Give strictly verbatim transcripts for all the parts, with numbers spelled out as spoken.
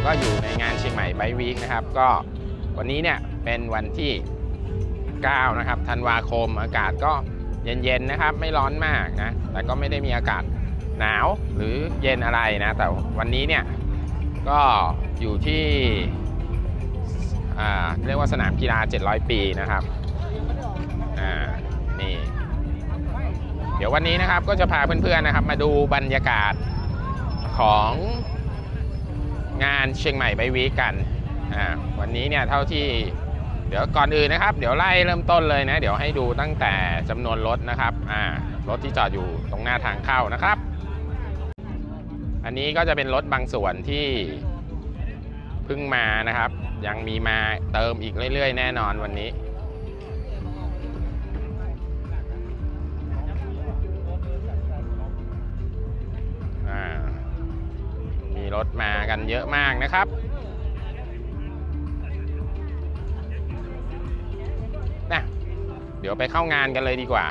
ก็อยู่ในงานเชียงใหม่ไบค์วีคนะครับก็วันนี้เนี่ยเป็นวันที่เก้านะครับธันวาคมอากาศก็เย็นๆนะครับไม่ร้อนมากนะแต่ก็ไม่ได้มีอากาศหนาวหรือเย็นอะไรนะแต่วันนี้เนี่ยก็อยู่ที่เรียกว่าสนามกีฬาเจ็ดร้อยปีนะครับอ่านี่เดี๋ยววันนี้นะครับก็จะพาเพื่อนๆนะครับมาดูบรรยากาศของงานเชียงใหม่ไบค์วีคกันอ่าวันนี้เนี่ยเท่าที่เดี๋ยวก่อนอื่นนะครับเดี๋ยวไล่เริ่มต้นเลยนะเดี๋ยวให้ดูตั้งแต่จำนวนรถนะครับอ่ารถที่จอดอยู่ตรงหน้าทางเข้านะครับอันนี้ก็จะเป็นรถบางส่วนที่เพิ่งมานะครับยังมีมาเติมอีกเรื่อยๆแน่นอนวันนี้มีรถมากันเยอะมากนะครับนะเดี๋ยวไปเข้างานกันเลยดีกว่า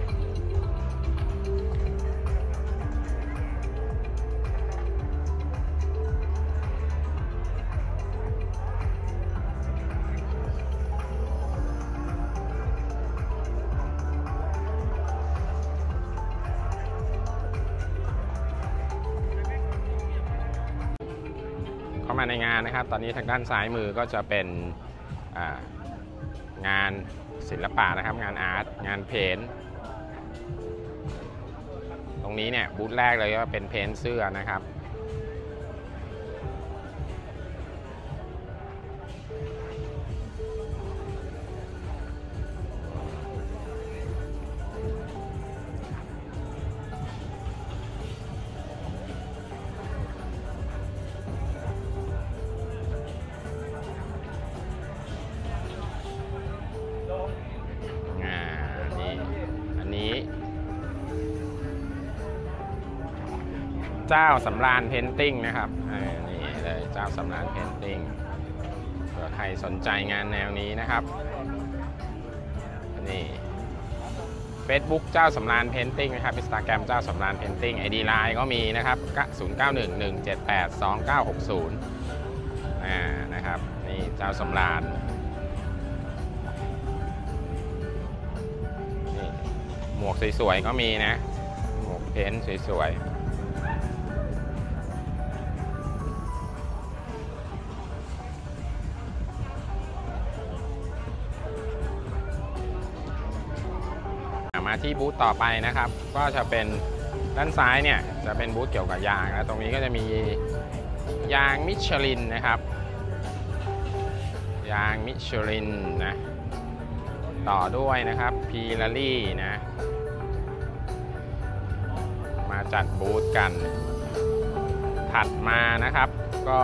เข้ามาในงานนะครับตอนนี้ทางด้านซ้ายมือก็จะเป็นงานศิลปะนะครับงานอาร์ตงานเพนท์ตรงนี้เนี่ยบูธแรกเลยก็เป็นเพนท์เสื้อนะครับเจ้าสำราญเพนติ้งนะครับนี่เลยเจ้าสำราญเพนติ้งเผื่อใครสนใจงานแนวนี้นะครับนี่ Facebook เจ้าสำราญเพนติ้งนะครับ Instagram เจ้าสำราญเพนติ้ง ไอ ดี ไลน์ ก็มีนะครับศูนย์ เก้า หนึ่ง หนึ่ง เจ็ด แปด สอง เก้า หก ศูนย์อ่านะครับนี่เจ้าสำราญนี่หมวกสวยๆก็มีนะหมวกเพนท์สวยๆมาที่บูธต่อไปนะครับก็จะเป็นด้านซ้ายเนี่ยจะเป็นบูธเกี่ยวกับยางแล้วตรงนี้ก็จะมียางมิชลินนะครับยางมิชลินนะต่อด้วยนะครับพีลารี่นะมาจัดบูธกันถัดมานะครับก็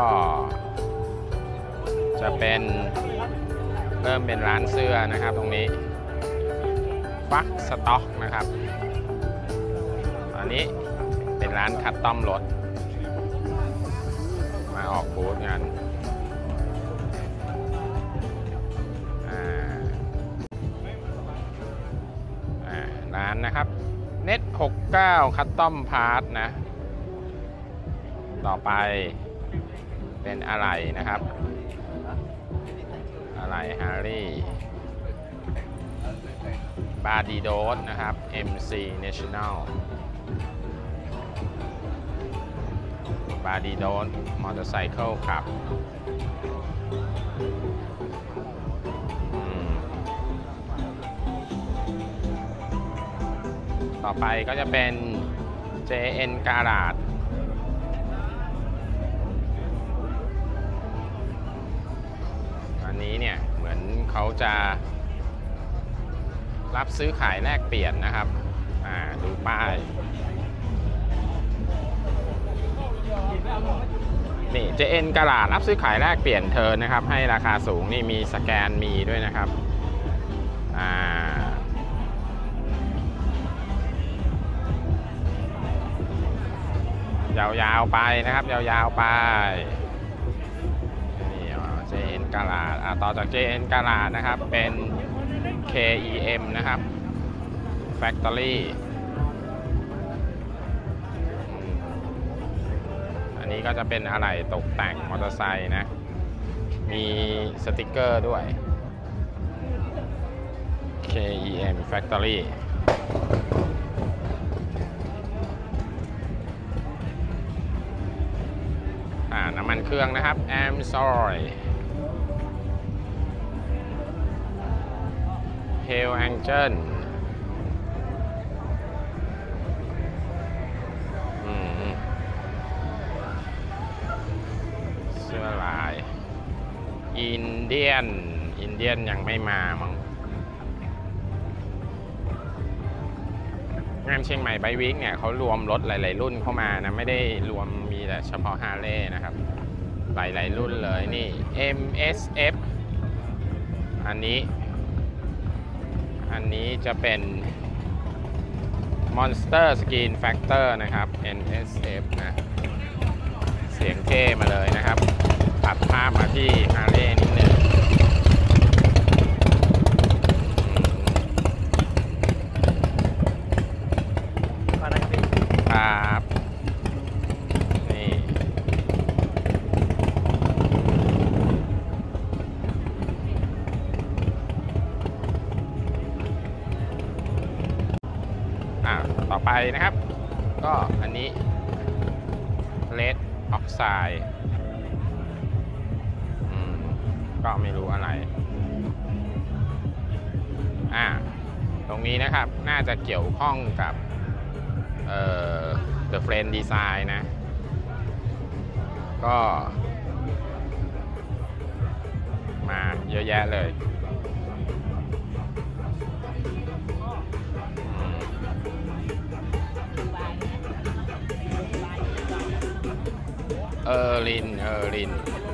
จะเป็นเริ่มเป็นร้านเสื้อนะครับตรงนี้ฟักสต็อกนะครับอันนี้เป็นร้านคัสตอมรถมาออกบูธกันร้านนะครับเน็ตหกสิบเก้าคัสตอมพาร์ทนะต่อไปเป็นอะไรนะครับอะไรฮาร์รี่บาดีโดสนะครับ เอ็ม ซี National บาดีโดสมอเตอร์ไซค์ครับต่อไปก็จะเป็น เจ เอ็น Garage อันนี้เนี่ยเหมือนเขาจะรับซื้อขายแลกเปลี่ยนนะครับอ่าดูป้ายนี่ เจ เอ็น Garage รับซื้อขายแลกเปลี่ยนเธอนะครับให้ราคาสูงนี่มีสแกนมีด้วยนะครับอ่ายาวๆไปนะครับยาวๆไปนี่ เจ เอ็น Garage อ่าต่อจาก เจ เอ็น Garage นะครับเป็น เค อี เอ็ม นะครับ Factory อันนี้นี้ก็จะเป็นอะไรตกแต่งมอเตอร์ไซค์นะมีสติกเกอร์ด้วย เค อี เอ็ม Factory อ่าน้ำมันเครื่องนะครับ I'm sorry Hell Angel อืมเสื้อลายอินเดียนอินเดียนยังไม่มามั้งงานเชียงใหม่ไบค์วีคเนี่ยเขารวมรถหลายๆรุ่นเข้ามานะไม่ได้รวมมีแต่เฉพาะฮาร์เลย์นะครับหลายๆรุ่นเลยนี่ เอ็ม เอส เอฟ อันนี้อันนี้จะเป็น Monster Skin Factor นะครับ เอ็น เอส เอฟ นะเสียงเท่มาเลยนะครับตัดภาพมาที่ฮาร์เลย์นิดนึงครับนี่อ่าต่อไปนะครับก็อันนี้ Red Oxide อืมก็ไม่รู้อะไรอ่าตรงนี้นะครับน่าจะเกี่ยวข้องกับเอ่อ The Friend Design นะก็มาเยอะแยะเลยเออร์ลินเออร์ลิน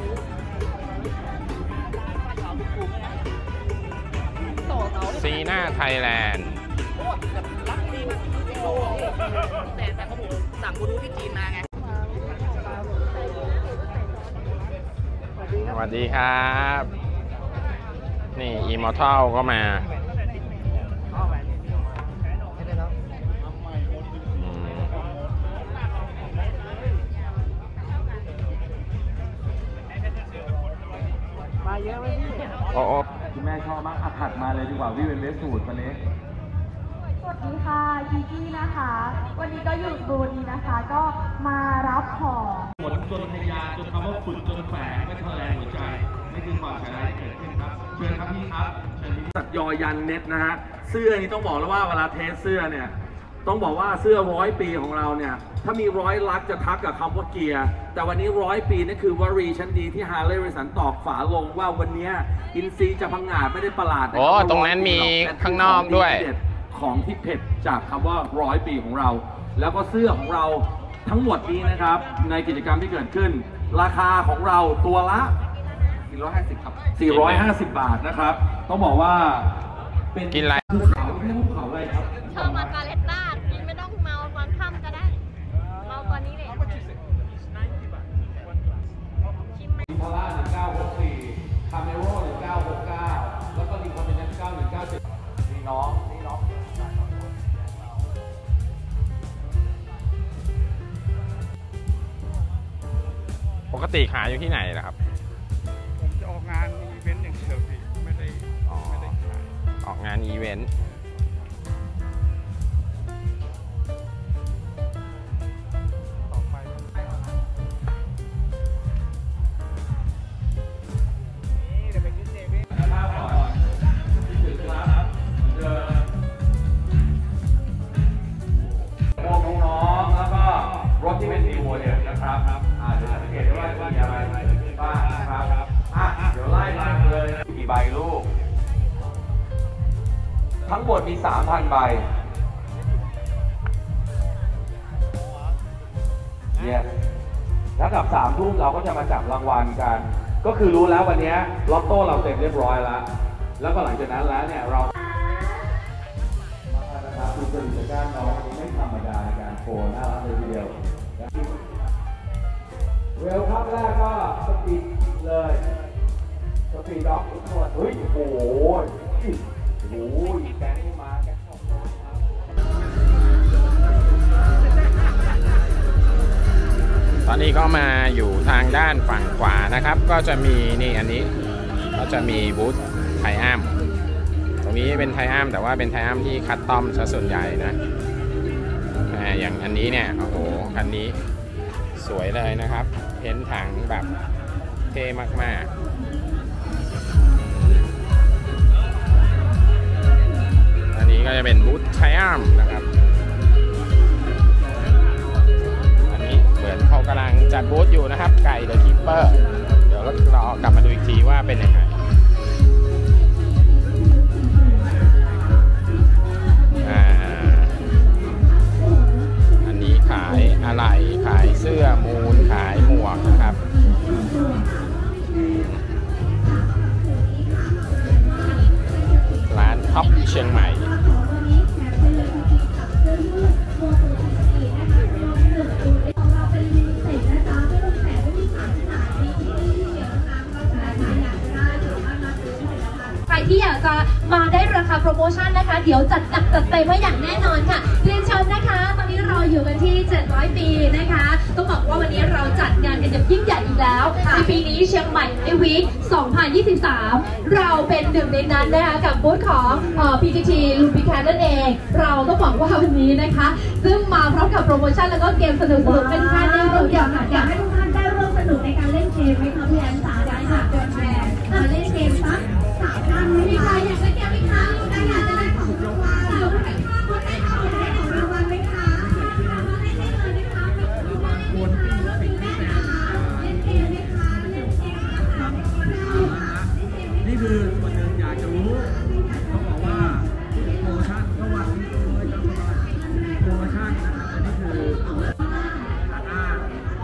ซีน่าไทยแลนด์แต่แต่เขาบอกสั่งกูรู้ที่จีนมาไงสวัสดีครับนี่ Immortal ก็มามาเยอะไหมพี่โอ้โอ้คุณแม่ชอบมากถัดมาเลยดีกว่าพี่เป็นเวสสูตรวันนี้สวัสดีค่ะกีกี้นะคะวันนี้ก็อยู่บูธนี้นะคะก็มารับของหมดจนพยาจนคำว่าฝึกจนแฝงไม่ทะเลหัวใจนี่คือความชนะที่เกิดขึ้นครับเชิญครับพี่ครับเชิญพี่สัตยอยันเน็ตนะฮะเสื้อนี่ต้องบอกแล้วว่าเวลาเทสเสื้อเนี่ยต้องบอกว่าเสื้อร้อยปีของเราเนี่ยถ้ามีร้อยลักจะทักกับคำว่าเกียร์แต่วันนี้ร้อยปีนี่คือวลีชั้นดีที่ฮาร์เลย์ เดวิดสันตอกฝาลงว่าวันนี้อินซีจะพังงาดไม่ได้ประหลาดนะโอ้ตรงนั้นมีข้างนอกด้วยของที่เผ็ดจากคำว่าร้อยปีของเราแล้วก็เสื้อของเราทั้งหมดนี้นะครับในกิจกรรมที่เกิดขึ้นราคาของเราตัวละสี่ร้อยห้าสิบครับสี่ร้อยห้าสิบบาทนะครับต้องบอกว่าเป็นกินอะไรภูเขาไม่ใช่ภูเขาอะไรครับชอบมาการเลต้ากินไม่ต้องเมาตอนค่ำก็ได้เมาตอนนี้เลยชิมไหมพาร่าหนึ่งเก้าหกสี่คาเมโร่หนึ่งเก้าหกเก้าแล้วก็ดีคอมบิเนชั่นเก้าหนึ่งเก้าเจ็ดนี่น้องนี่น้องปกติขายอยู่ที่ไหนล่ะครับผมจะออกงานอีเวนต์อย่างเดียวพี่ไม่ได้ไม่ได้ขายออกงานอีเวนต์ต่อไปนี่เดี๋ยวไปกินเจเว่ข้าวก่อนที่ถึงครับเจอพวกน้องๆแล้วก็รถที่เป็นดีโวเนี่ยนะครับอาจจะสังเกตได้ว่ามีอะไรบ้างนะครับอ่ะเดี๋ยวไล่มาเลยกี่ใบลูกทั้งหมดมี สามพัน ใบเนี่ยแล้วกับสามทุ่มเราก็จะมาจับรางวัลกันก็คือรู้แล้ววันนี้ลอตโต้เราเสร็จเรียบร้อยแล้วแล้วก็หลังจากนั้นแล้วเนี่ยเรานะครับคือผลิตการน้องไม่ธรรมดาในการโฟนน่ารักเลยทีเดียวเวลคัพแรกก็สปีดเลยสปีดด็อกทุกคนเฮ้ยโอ้โหโอ้โหแกงมาแกงของตอนนี้ก็มาอยู่ทางด้านฝั่งขวานะครับก็จะมีนี่อันนี้ก็จะมีบูธไทอัมตรงนี้เป็นไทอัมแต่ว่าเป็นไทอัมที่คัสตอมซะส่วนใหญ่นะอย่างอันนี้เนี่ยโอ้โหคันนี้สวยเลยนะครับเพ้นท์ถังแบบเท่มากๆอันนี้ก็จะเป็นบูธไทอัมนะครับอันนี้เหมือนเขากำลังจัดบูธอยู่นะครับไก่เดอะคีปเปอร์เดี๋ยวเรากลับมาดูอีกทีว่าเป็นยังไงขายอะไรขายเสื้อมูลขายหมวกนะครับร้านท็อปเชียงใหม่ใครที่อยากจะมาได้ราคาโปรโมชั่นนะคะเดี๋ยวจัดหนักจัดเต็มไว้อย่างแน่นอนค่ะเรียนเชิญนะคะตอนนี้เราอยู่กันที่เจ็ดร้อยปีนะคะต้องบอกว่าวันนี้เราจัดงานกันอย่างยิ่งใหญ่อีกแล้วในปีนี้เชียงใหม่ไอวีคสองพันยี่สิบสามเราเป็นหนึ่งในนั้นนะคะกับบูธของเอ่อ พี ที ที ลูปิแคทนั่นเองเราต้องบอกว่าวันนี้นะคะซึ่งมาพร้อมกับโปรโมชั่นแล้วก็เกมสนุกๆเป็นการเล่นเกมอยากอยากให้ทุกท่านได้ร่วมสนุกในการเล่นเกมไหมคะพี่แอนสาได้ค่ะเป็นแฟนมาเล่นเกมสักสามท่านมีใครอยากเล่นเกมไหมคะใครอยากจะได้ของรางวัลเราได้คนได้ของได้ของรางวัลไหมคะมาเล่นได้เลยนะคะเป็นรางวัลคนที่เล่นเกมไหมคะเล่นเกมไหมคะเล่นเกมค่ะนี่คือส่วนหนึ่งอยากจะรู้เขาบอกว่าโปรโมชั่นก็วันนี้เลยครับโปรโมชั่นนะครับอันนี้คืออ่า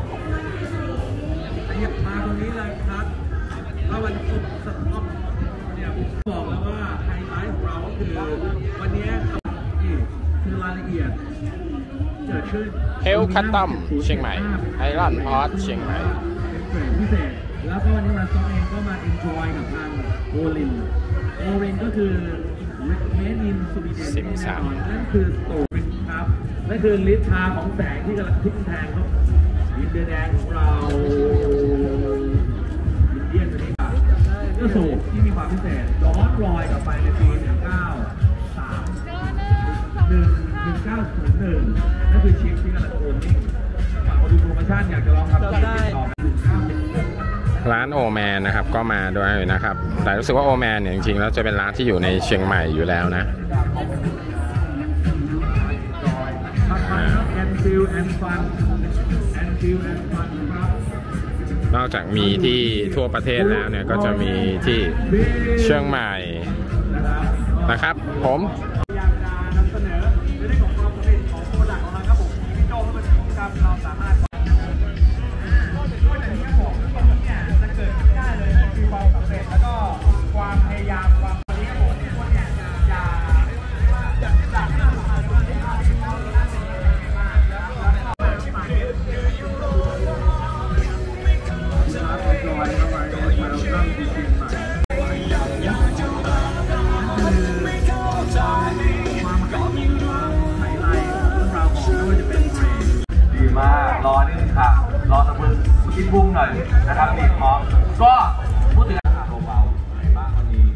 ขยับมาตรงนี้เลยครับว่าวันศุกร์สต็อปเนี่ยบอกแล้วว่าไฮไลท์ของเราก็คือวันนี้นี่คือรายละเอียดเกิดขึ้นเฮลคัตตัมเชียงใหม่ไอรอนฮอตเชียงใหม่เป็นเกรดพิเศษแล้วก็วันนี้มาซ้อมเองก็มาเอ็นจอยกับทางโอลินโอลินก็คือเมนินซูบิเดนแน่นอนนั่นคือโตรินครับนั่นคือลิทาของแสงที่กำลังทิ้งแทงครับอินเดียแดงของเราอินเดียนตัวนี้ครับก็สูบที่มีความพิเศษย้อนรอยกลับไปในปีหนึ่งเก้าสามหนึ่งหนึ่งเก้าศูนย์หนึ่งนั่นคือชิปที่กำลังโอนนิ่งฝากมาดูโปรโมชั่นอยากจะลองทำได้ร้านโอแมนนะครับก็มาด้วยนะครับแต่รู้สึกว่าโอแมนเนี่ยจริงๆแล้วจะเป็นร้านที่อยู่ในเชียงใหม่อยู่แล้วนะนอกจากมีที่ทั่วประเทศแล้วเนี่ยก็จะมีที่เชียงใหม่นะครับผมรอนิดนึงค่ะรอสักพักคิดบุ้งหน่อยนะครับนี่พร้อมก็พูดถึงอาหารเบาๆไหนบ้างวันนี้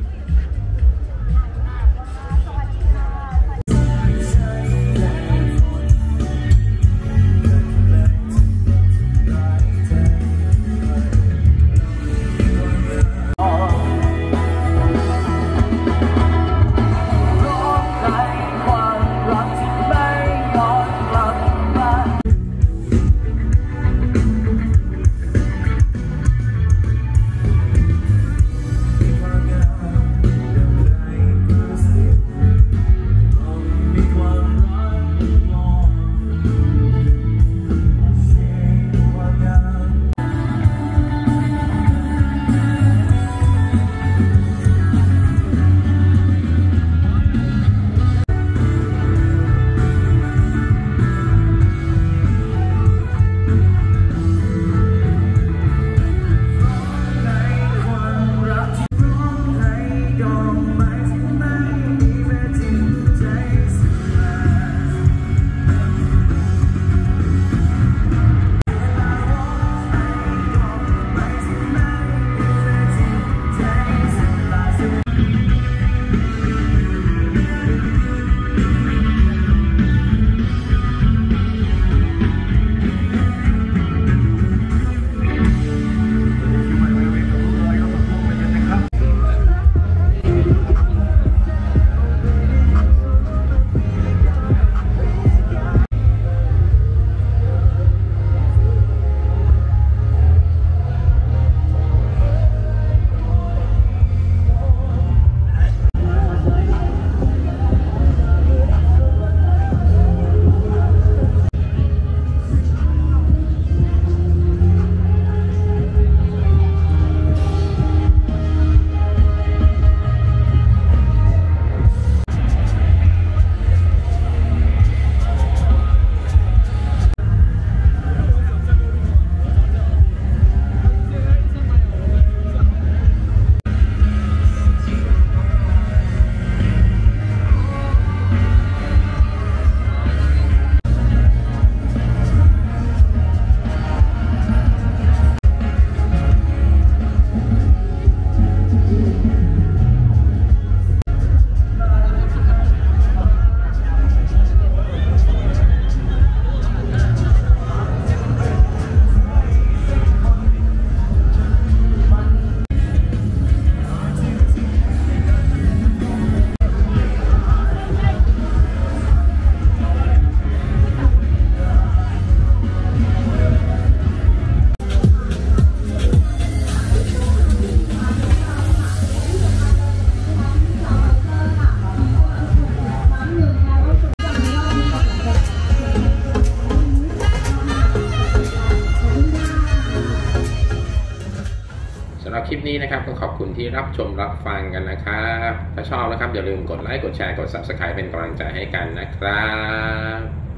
ลิปนี้นะครับก็ขอบคุณที่รับชมรับฟังกันนะครับถ้าชอบนะครับอย่าลืมกดไลค์กดแชร์กด ซับสไครบ์ เป็นกำลังใจให้กันนะครับ